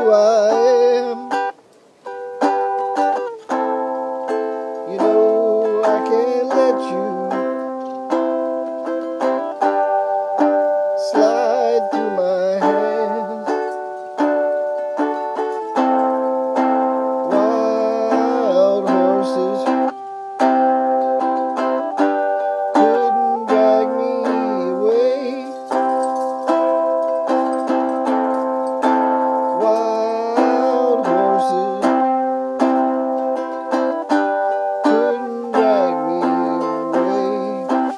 who I am. You know I can't let you slide through my hands. Wild horses couldn't drag me away. Wild horses couldn't drag me away.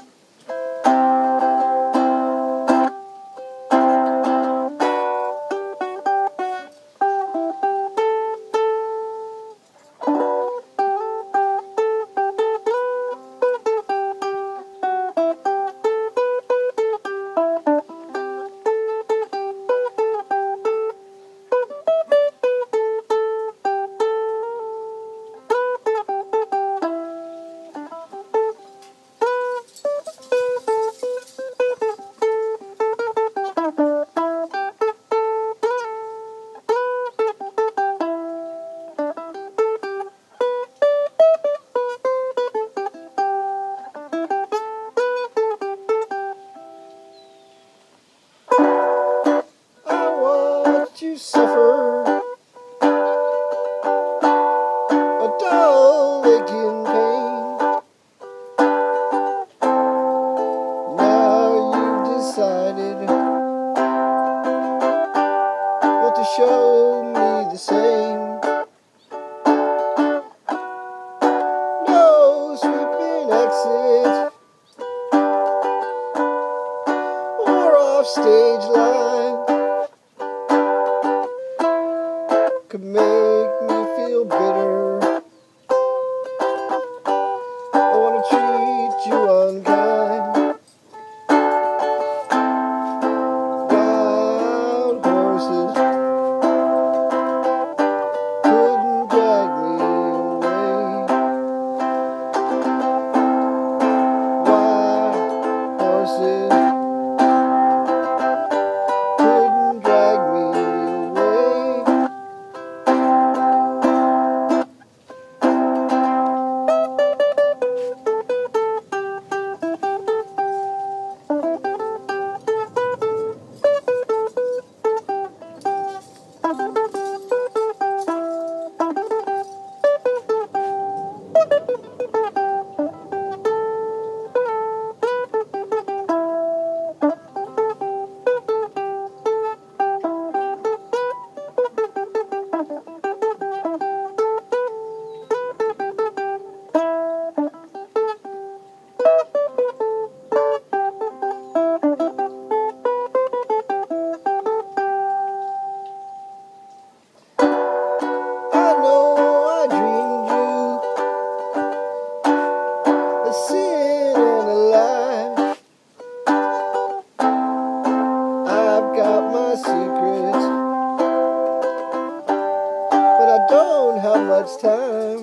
You suffer a dull aching pain. Now you've decided want to show me the same. No sweeping exit or off stage line could make me feel bitter. I want to treat you unkind. Wild horses couldn't drag me away. Wild horses couldn't drag me away. Secrets, but I don't have much time.